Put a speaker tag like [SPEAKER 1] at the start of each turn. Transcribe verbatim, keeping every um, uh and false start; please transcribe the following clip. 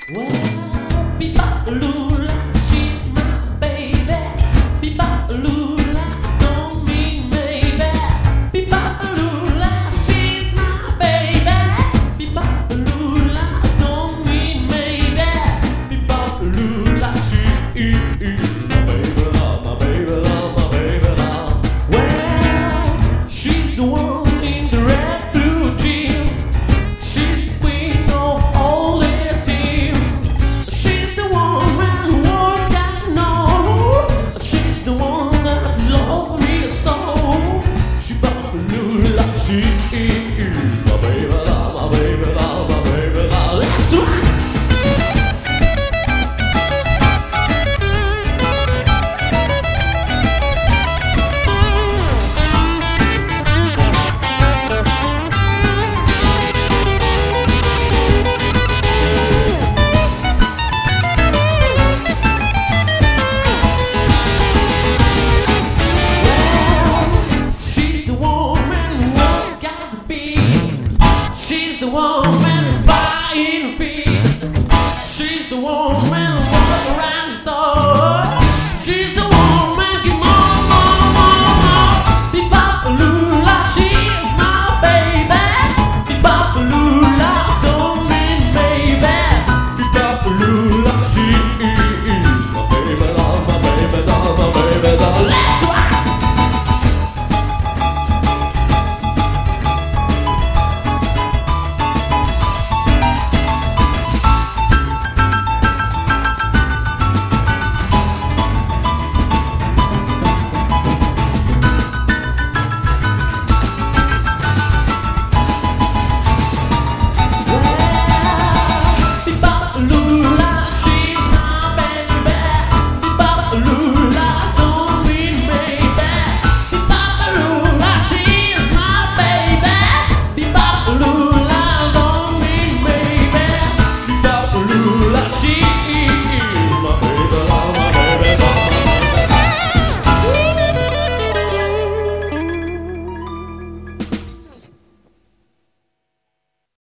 [SPEAKER 1] Well, Be-Bop-A-Lula, she's my baby. Be-Bop-A-Lula, don't mean maybe. Be-Bop-A-Lula, she's my baby. Be-Bop-A-Lula, don't mean maybe. Be-Bop-A-Lula, she is my baby, love, my baby, love, my baby, love. Well, she's the one in the red blue jeans. She's the queen of all their team. She's the one man who work I know. She's the one that love me so. She Be-Bop-A-Lula, she is my baby, love, my baby, love, my baby, love. That's right. She's the one